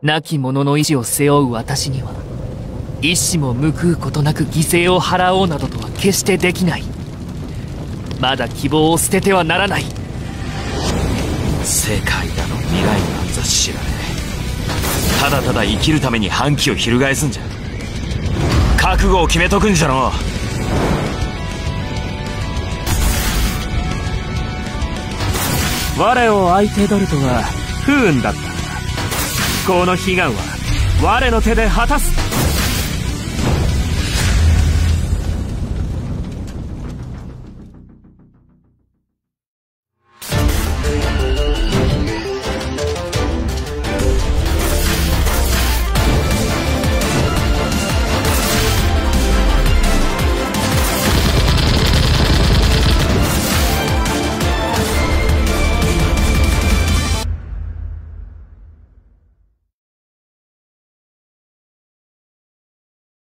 亡き者の意志を背負う私には、一矢も報うことなく犠牲を払おうなどとは決してできない。まだ希望を捨ててはならない。 世界だの未来なんざ知らねえ。ただただ生きるために反旗を翻すんじゃ。覚悟を決めとくんじゃろ。 我を相手取るとは不運だった。この悲願は我の手で果たす。